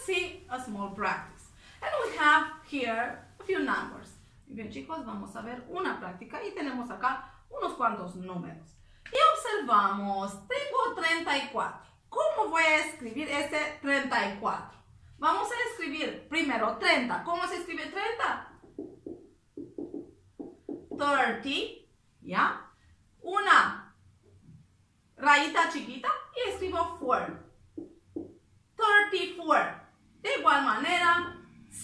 let's see a small practice. And we have here a few numbers. Bien, chicos, vamos a ver una práctica y tenemos acá unos cuantos números. Y observamos, tengo 34. ¿Cómo voy a escribir este 34? Vamos a escribir primero 30. ¿Cómo se escribe 30? 30, ¿ya? Una rayita chiquita y escribo 4. 34. De igual manera,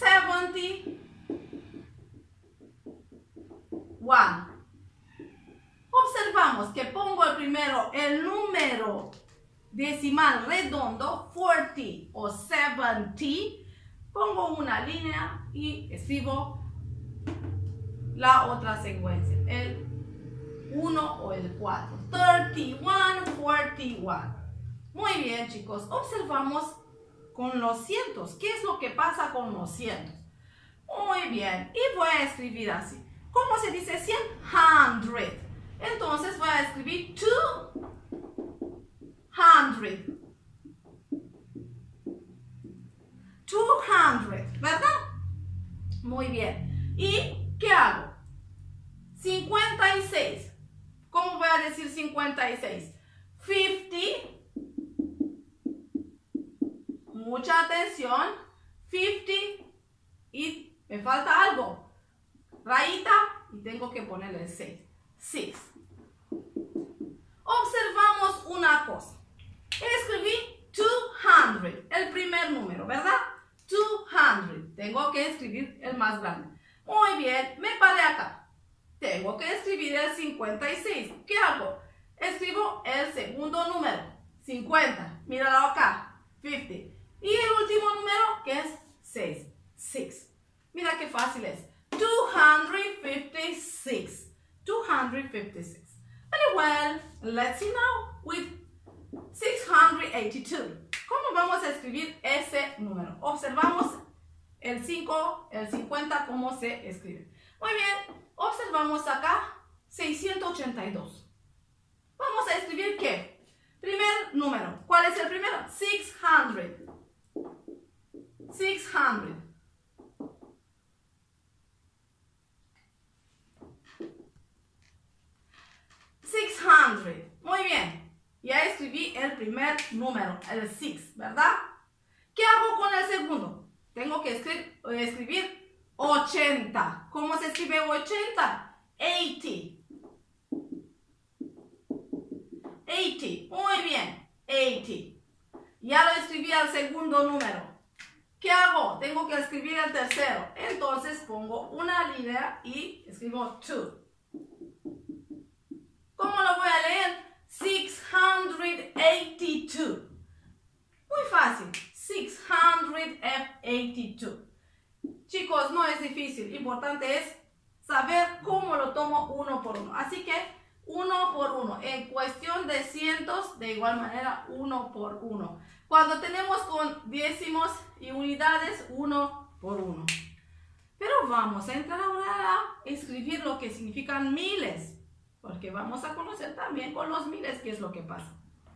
71. Observamos que pongo primero el número decimal redondo, 40 o 70, pongo una línea y escribo la otra secuencia, el 1 o el 4, 31, 41. Muy bien, chicos, observamos con los cientos. ¿Qué es lo que pasa con los cientos? Muy bien, y voy a escribir así. ¿Cómo se dice 100? 100. Entonces voy a escribir 200. 200, ¿verdad? Muy bien. ¿Y qué hago? 56. ¿Cómo voy a decir 56? 50. Mucha atención. 50. Y me falta algo. Rayita y tengo que ponerle 6. 6. Observamos una cosa. Escribí 200, el primer número, ¿verdad? 200. Tengo que escribir el más grande. Muy bien, me paré acá. Tengo que escribir el 56. ¿Qué hago? Escribo el segundo número, 50. Míralo acá, 50. Y el último número, que es 6. 6. Mira qué fácil es. 256. 256. Very well, let's see now with 682. ¿Cómo vamos a escribir ese número? Observamos el 5, el 50, cómo se escribe. Muy bien, observamos acá 682. Vamos a escribir ¿qué? Primer número. ¿Cuál es el primero? 600. 600. 600. Muy bien. Ya escribí el primer número, el 6, ¿verdad? ¿Qué hago con el segundo? Tengo que escribir 80. ¿Cómo se escribe 80? 80. 80. Muy bien. 80. Ya lo escribí al segundo número. ¿Qué hago? Tengo que escribir el tercero. Entonces pongo una línea y escribo 2. ¿Cómo lo voy a leer? 682. Muy fácil. 682. Chicos, no es difícil. Importante es saber cómo lo tomo uno por uno. Así que uno por uno. En cuestión de cientos, de igual manera, uno por uno. Cuando tenemos con décimos y unidades, uno por uno. Pero vamos a entrar ahora a escribir lo que significan miles. Porque vamos a conocer también con los miles qué es lo que pasa.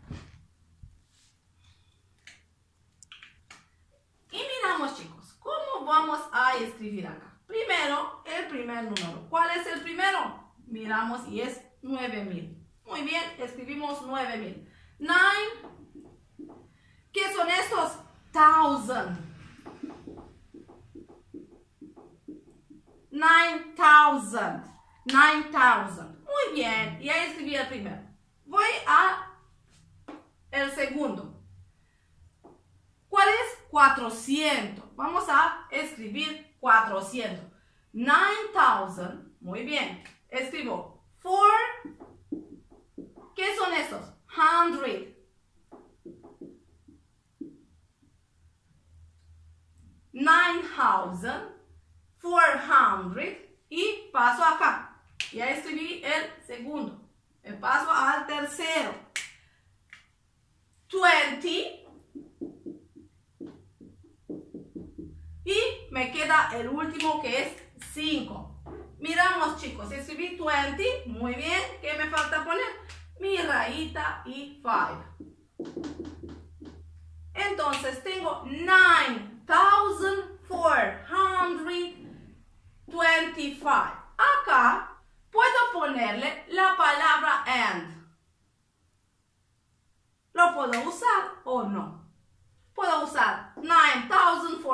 Y miramos, chicos, ¿cómo vamos a escribir acá? Primero, el primer número. ¿Cuál es el primero? Miramos y es 9000. Muy bien, escribimos 9000. 9. ¿Qué son estos? 1000. 9000. 9000. Muy bien, ya escribí el primero. Voy a el segundo. ¿Cuál es? 400. Vamos a escribir 400. 9000. Muy bien. Escribo 4. ¿Qué son estos? 100. 9400. Y paso acá. Ya escribí el segundo. Me paso al tercero. 20. Y me queda el último que es 5. Miramos, chicos. Escribí 20. Muy bien. ¿Qué me falta poner? Mi rayita y 5. Entonces tengo 9000.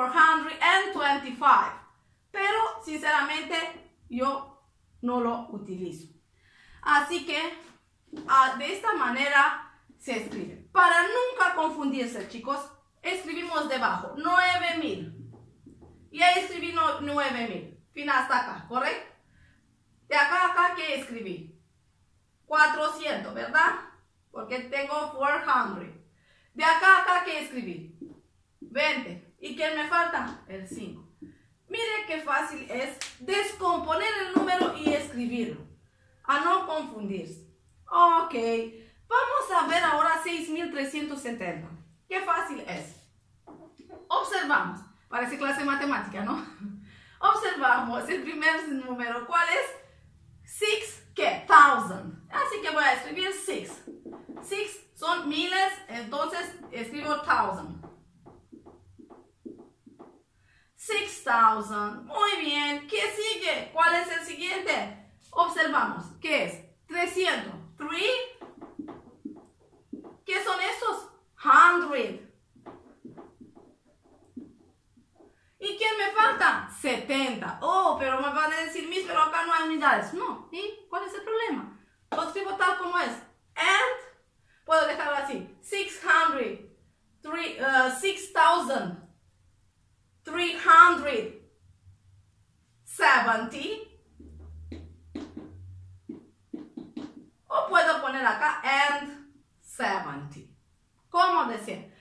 425. Pero sinceramente yo no lo utilizo. Así que de esta manera se escribe. Para nunca confundirse, chicos, escribimos debajo 9000. Y ahí escribí 9000. Fin hasta acá, ¿correcto? De acá a acá, ¿qué escribí? 400, ¿verdad? Porque tengo 400. De acá a acá, ¿qué escribí? 20. ¿Y qué me falta? El 5. Mire qué fácil es descomponer el número y escribirlo. A no confundirse. Ok. Vamos a ver ahora 6370. Qué fácil es. Observamos. Parece clase de matemática, ¿no? Observamos el primer número. ¿Cuál es? 6, ¿qué? 1000. Así que voy a escribir 6. 6 son miles, entonces escribo 1000. 6000. Muy bien. ¿Qué sigue? ¿Cuál es el siguiente? Observamos. ¿Qué es? 300. 3. ¿Qué son estos? 100. ¿Y quién me falta? 70. Oh, pero me van a decir, Miss, pero acá no hay unidades. No. ¿Y cuál es el problema? Lo escribo tal como es. And, puedo dejarlo así. 600. 6370. O puedo poner acá and 70. ¿Cómo decir?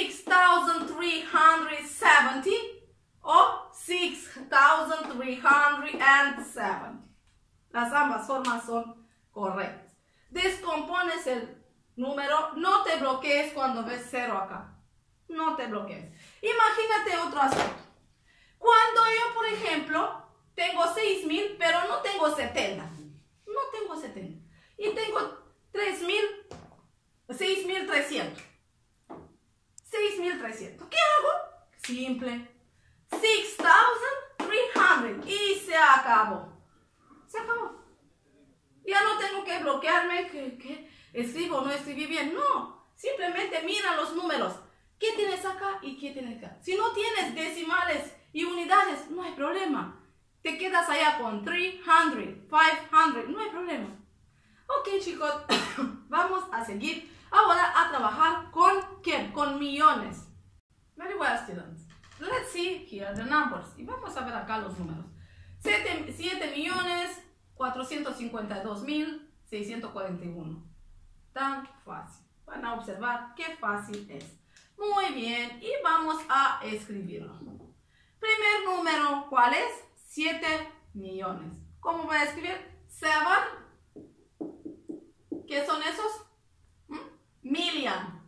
6370 o 6370. Las ambas formas son correctas. Descompones el número, no te bloquees cuando ves 0 acá. No te bloquees. Imagínate otro aspecto. Cuando yo, por ejemplo, tengo 6000, pero no tengo 70. No tengo 70. Y tengo 6300. 6300. ¿Qué hago? Simple. 6300. Y se acabó. Se acabó. Ya no tengo que bloquearme que escribo o no escribí bien. No. Simplemente mira los números. ¿Qué tienes acá y qué tienes acá? Si no tienes decimales y unidades, no hay problema. Te quedas allá con 300, 500, no hay problema. Ok, chicos, vamos a seguir ahora a trabajar con ¿quién? Con millones. Very well, students. Let's see here the numbers. Y vamos a ver acá los números. 7.452.641. Tan fácil. Van a observar qué fácil es. Muy bien, y vamos a escribirlo. Primer número, ¿cuál es? 7 millones. ¿Cómo voy a escribir? 7. ¿Qué son esos? Million.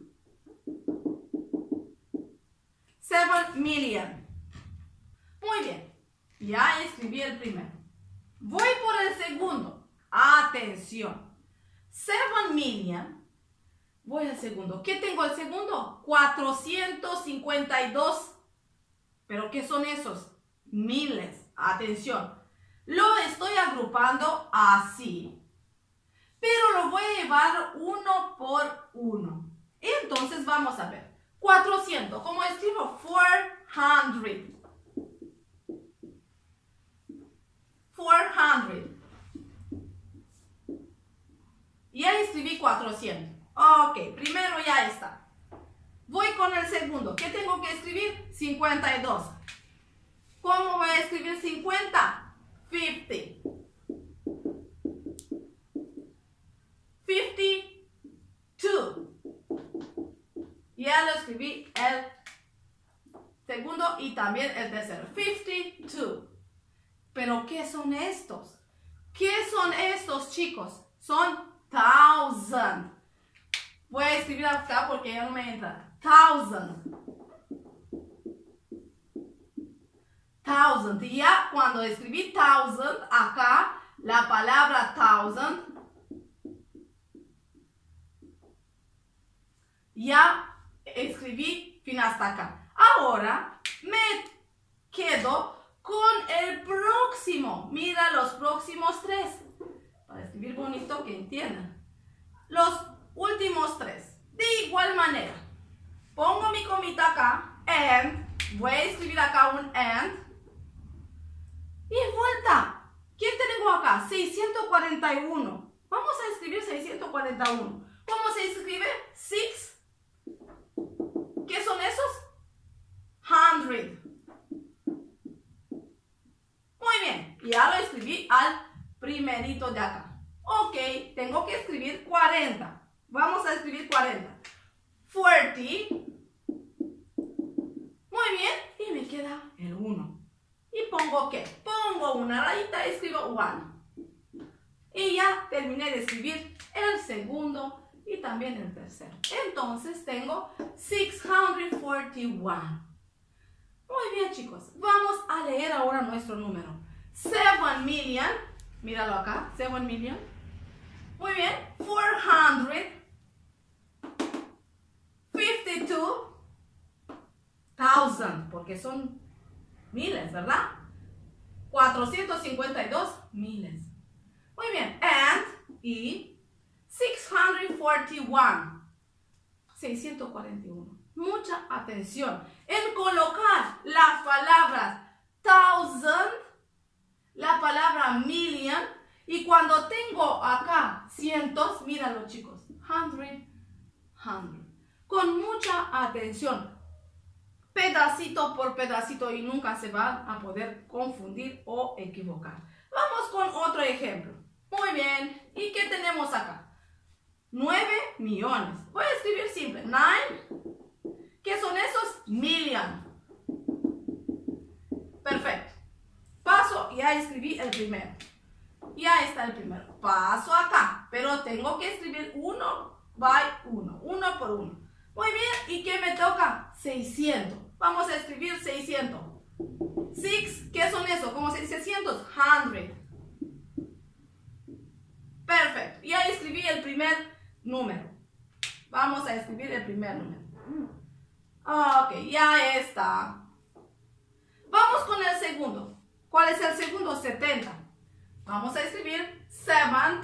7 million. Muy bien, ya escribí el primero. Voy por el segundo. Atención. 7 million. Voy al segundo. ¿Qué tengo al segundo? 452. ¿Pero qué son esos? Miles. Atención. Lo estoy agrupando así. Pero lo voy a llevar uno por uno. Entonces vamos a ver. 400. ¿Cómo escribo? 400. 400. Ya escribí 400. Ok, primero ya está. Voy con el segundo. ¿Qué tengo que escribir? 52. ¿Cómo voy a escribir 50? 50. 52. Ya lo escribí el segundo y también el tercero. 52. ¿Pero qué son estos? ¿Qué son estos, chicos? Son 1000. Voy a escribir acá porque ya no me entra. 1000. 1000. Y ya cuando escribí 1000, acá la palabra 1000, ya escribí fin hasta acá. Ahora me quedo con el próximo. Mira los próximos 3. Para escribir bonito que entiendan. Los últimos 3. De igual manera, pongo mi comita acá and Voy a escribir acá un and. Y vuelta. ¿Qué tengo acá? 641. Vamos a escribir 641. ¿Cómo se escribe? 6. ¿Qué son esos? 100. Muy bien. Ya lo escribí al primerito de acá. Ok, tengo que escribir 40. Vamos a escribir 40. 40. Muy bien. Y me queda el 1. ¿Y pongo qué? Pongo una rayita y escribo 1. Y ya terminé de escribir el segundo y también el tercero. Entonces tengo 641. Muy bien, chicos. Vamos a leer ahora nuestro número. 7 million. Míralo acá. 7 million. Muy bien. 452,000. Porque son miles, ¿verdad? 452 miles. Muy bien. And y 641. 641. Mucha atención en colocar las palabras thousand, la palabra million, y cuando tengo acá cientos, míralo chicos, hundred. Con mucha atención, pedacito por pedacito, y nunca se van a poder confundir o equivocar. Vamos con otro ejemplo. Muy bien, ¿y qué tenemos acá? 9 millones. Voy a escribir simple. 9. ¿Qué son esos? Million. Perfecto. Paso, ya escribí el primero. Ya está el primero. Paso acá, pero tengo que escribir uno por uno. Muy bien, ¿y qué me toca? 600. Vamos a escribir 600. 6, ¿qué son esos? ¿Cómo se dice 100? 100. Perfecto. Ya escribí el primer número. Vamos a escribir el primer número. Ok, ya está. Vamos con el segundo. ¿Cuál es el segundo? 70. Vamos a escribir 70.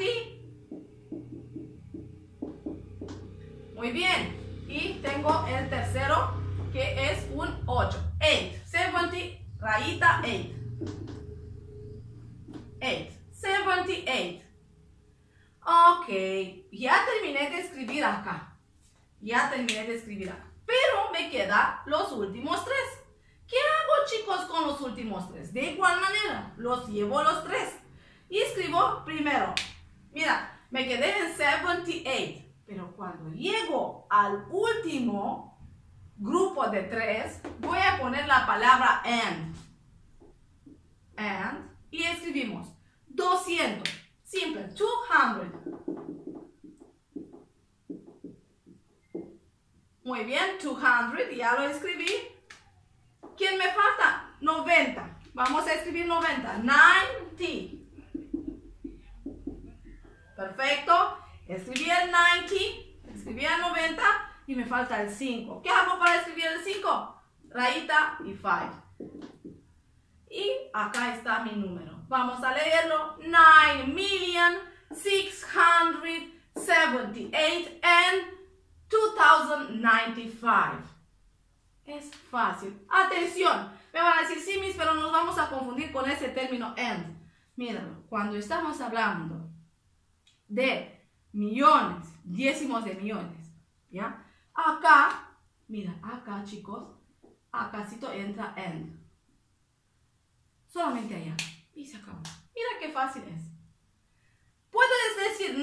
Muy bien. Y tengo el tercero, que es un 8. 8. 70, rayita 8. 8. 78. Ok, ya terminé de escribir acá. Pero me quedan los últimos 3. ¿Qué hago, chicos, con los últimos 3? De igual manera, los llevo los 3. Y escribo primero. Mira, me quedé en 78. Pero cuando llego al último grupo de 3, voy a poner la palabra and. And. Y escribimos 200. Simple, 200. Muy bien, 200, ya lo escribí. ¿Quién me falta? 90. Vamos a escribir 90. 90. Perfecto. Escribí el 90, escribí el 90 y me falta el 5. ¿Qué hago para escribir el 5? Rayita y 5. Y acá está mi número. Vamos a leerlo. 9,678,2095. Es fácil. Atención. Me van a decir, sí, Miss, pero nos vamos a confundir con ese término and. Míralo. Cuando estamos hablando de millones, décimos de millones, ¿ya? Acá, mira, acá, chicos, acácito entra and. Solamente allá. Y se acabó. Mira qué fácil es. ¿Puedes decir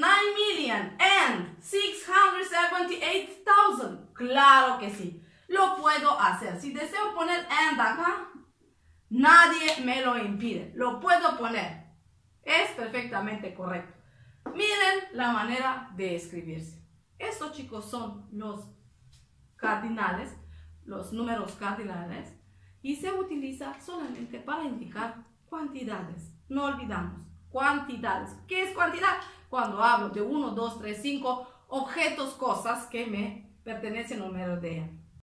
9,678,000? Claro que sí. Lo puedo hacer. Si deseo poner and acá, nadie me lo impide. Lo puedo poner. Es perfectamente correcto. Miren la manera de escribirse. Estos, chicos, son los cardinales, los números cardinales, y se utiliza solamente para indicar cuantidades. No olvidamos, cuantidades. ¿Qué es cuantidad? Cuando hablo de 1, 2, 3, 5 objetos, cosas que me pertenecen al número de